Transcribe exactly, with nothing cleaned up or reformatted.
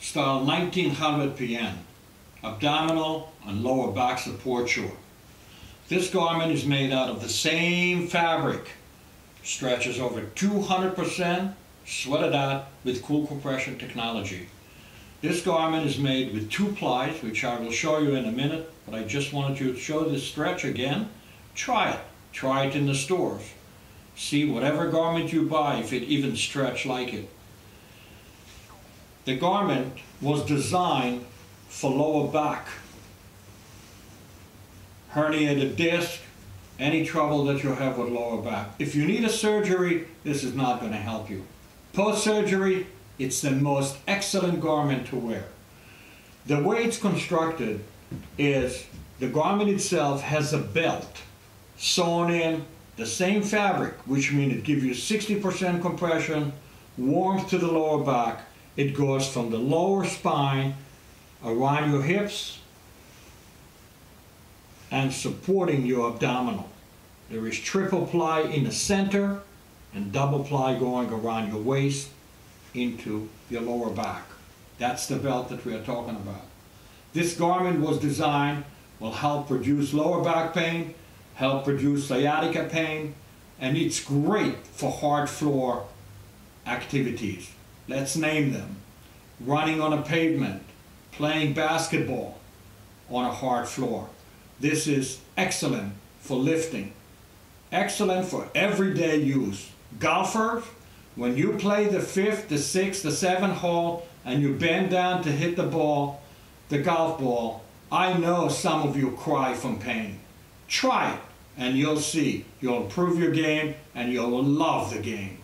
style nineteen hundred P N, abdominal and lower back support short. This garment is made out of the same fabric, stretches over two hundred percent, sweated out with cool compression technology. This garment is made with two plies, which I will show you in a minute, but I just wanted to show this stretch again. Try it. Try it in the stores. See whatever garment you buy, if it even stretch like it. The garment was designed for lower back, herniated disc, any trouble that you have with lower back. If you need a surgery, this is not going to help you. Post-surgery, it's the most excellent garment to wear. The way it's constructed is the garment itself has a belt sewn in the same fabric, which means it gives you sixty percent compression, warmth to the lower back. It goes from the lower spine around your hips and supporting your abdominal. There is triple ply in the center and double ply going around your waist into your lower back. That's the belt that we are talking about. This garment was designed, will help reduce lower back pain, help reduce sciatica pain, and it's great for hard floor activities. Let's name them. Running on a pavement, playing basketball on a hard floor. This is excellent for lifting, excellent for everyday use. Golfers, when you play the fifth, the sixth, the seventh hole, and you bend down to hit the ball, the golf ball, I know some of you cry from pain. Try it, and you'll see. You'll improve your game, and you'll love the game.